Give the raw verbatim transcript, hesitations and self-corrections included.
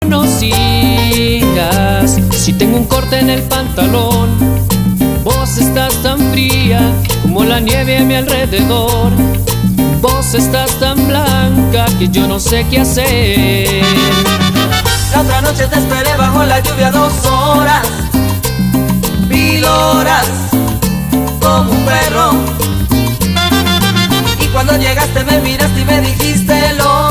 No sigas, si tengo un corte en el pantalón. Vos estás tan fría como la nieve a mi alrededor. Vos estás tan blanca que yo no sé qué hacer. La otra noche te esperé bajo la lluvia dos horas, mil horas, como un perro. Y cuando llegaste me miraste y me dijiste lo